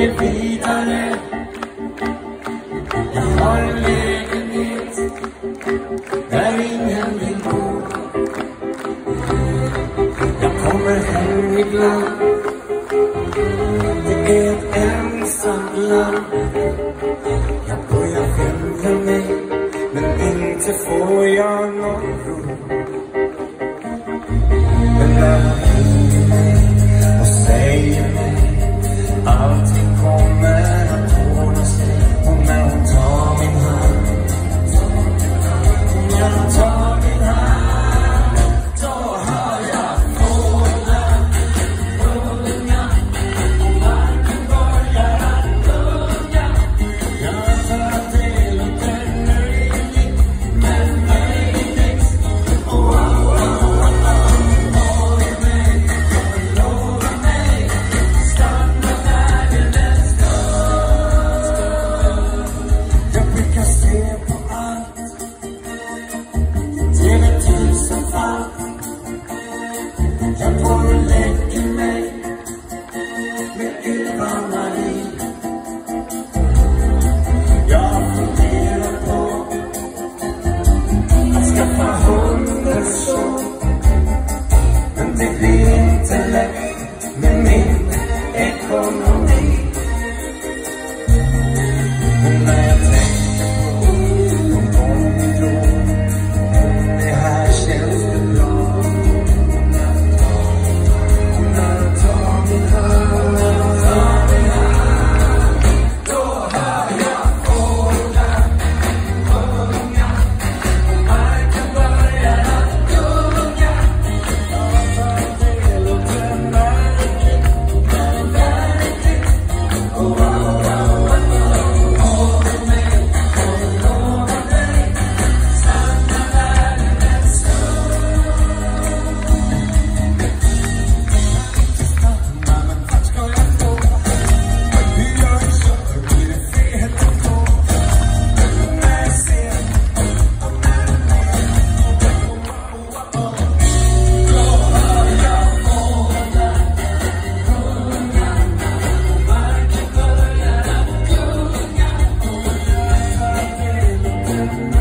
flyger vidare. Jag har en lägenhet där ingen vill bo. Jag kommer hem ibland. Det är ett ensamt land. Jag börjar vända mig, men inte får jag någon ro. Men när hon ringer mig och säger mig allting kommer att ordna sig. Och när hon tar min hand, när hon tar min hand, då har jag fåglar, unga, och marken börjar att gunga. Jag tar del och bränner i men möjligt. Håller mig, lovar mig, stanna där den stund. Jag brukar se på allt, TV 1000 fall. Jag går och lägger mig med Ylva Marie. Jag funderar på att skaffa hundar så, men det blir inte lätt med min ekonomi. Men när jag tänker på de gånger då det här känns det bra. När du tar min hand, då hör jag fåglar, unga, och marken börjar att gunga. Jag tar del och bränner men verkligt. Håller mig och lovar dig, stanna där en stund. Stanna, men vart ska jag gå? Hur jag kör blir det fel då. När jag ser och när den är, då hör jag fåglar, unga, och marken börjar att gunga. Och jag tar del och bränner